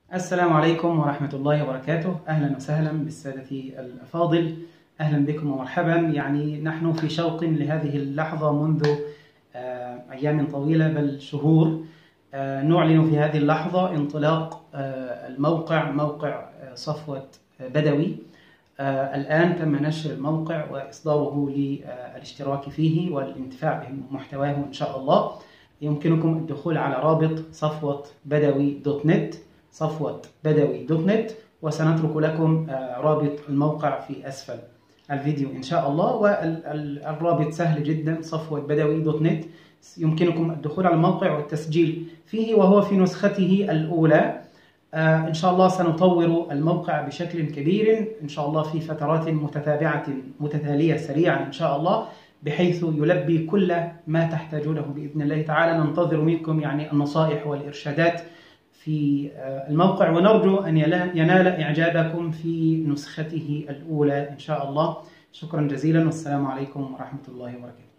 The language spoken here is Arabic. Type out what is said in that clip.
السلام عليكم ورحمة الله وبركاته. أهلا وسهلا بالسادة الأفاضل، أهلا بكم ومرحبا. يعني نحن في شوق لهذه اللحظة منذ أيام طويلة بل شهور. نعلن في هذه اللحظة انطلاق موقع صفوة بدوي. الآن تم نشر الموقع وإصداره للاشتراك فيه والانتفاع بمحتواه إن شاء الله. يمكنكم الدخول على رابط صفوة بدوي دوت نت، صفوة بدوي دوت نت، وسنترك لكم رابط الموقع في أسفل الفيديو إن شاء الله. والرابط سهل جدا، صفوة بدوي دوت نت. يمكنكم الدخول على الموقع والتسجيل فيه وهو في نسخته الأولى. إن شاء الله سنطور الموقع بشكل كبير إن شاء الله في فترات متتابعة متتالية سريعا إن شاء الله، بحيث يلبي كل ما تحتاجونه بإذن الله تعالى. ننتظر منكم يعني النصائح والإرشادات في الموقع، ونرجو أن ينال إعجابكم في نسخته الأولى إن شاء الله. شكرا جزيلا، والسلام عليكم ورحمة الله وبركاته.